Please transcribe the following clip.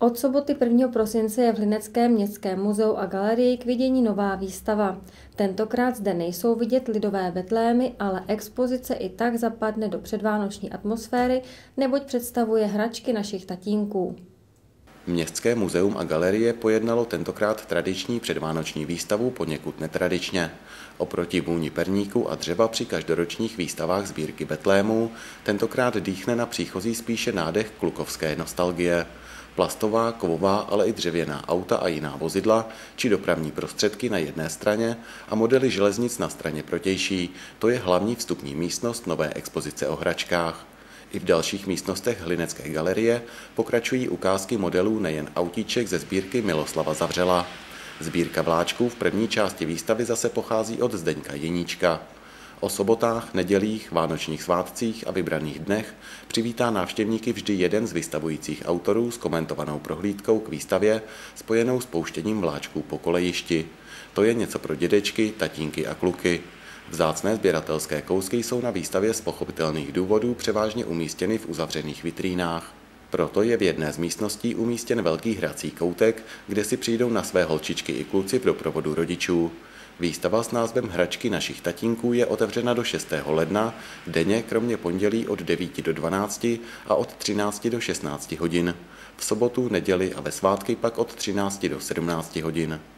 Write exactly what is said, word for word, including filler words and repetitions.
Od soboty prvního prosince je v Hlineckém městském muzeu a galerii k vidění nová výstava. Tentokrát zde nejsou vidět lidové betlémy, ale expozice i tak zapadne do předvánoční atmosféry, neboť představuje hračky našich tatínků. Městské muzeum a galerie pojednalo tentokrát tradiční předvánoční výstavu poněkud netradičně. Oproti vůni perníku a dřeva při každoročních výstavách sbírky betlémů tentokrát dýchne na příchozí spíše nádech klukovské nostalgie. Plastová, kovová, ale i dřevěná auta a jiná vozidla, či dopravní prostředky na jedné straně a modely železnic na straně protější, to je hlavní vstupní místnost nové expozice o hračkách. I v dalších místnostech Hlinecké galerie pokračují ukázky modelů nejen autíček ze sbírky Miloslava Zavřela. Sbírka vláčků v první části výstavy zase pochází od Zdeňka Jeníčka. O sobotách, nedělích, vánočních svátcích a vybraných dnech přivítá návštěvníky vždy jeden z vystavujících autorů s komentovanou prohlídkou k výstavě spojenou s pouštěním vláčků po kolejišti. To je něco pro dědečky, tatínky a kluky. Vzácné sběratelské kousky jsou na výstavě z pochopitelných důvodů převážně umístěny v uzavřených vitrínách. Proto je v jedné z místností umístěn velký hrací koutek, kde si přijdou na své holčičky i kluci v doprovodu rodičů. Výstava s názvem Hračky našich tatínků je otevřena do šestého ledna, denně kromě pondělí od devíti do dvanácti a od třinácti do šestnácti hodin. V sobotu, neděli a ve svátky pak od třinácti do sedmnácti hodin.